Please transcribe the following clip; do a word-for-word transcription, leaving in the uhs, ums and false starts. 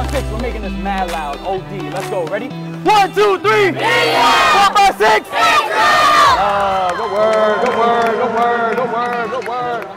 six. We're making this mad loud. O D. Let's go. Ready? One, two, three. Four, five, six. Uh, good word, good word, good word, good word, good word.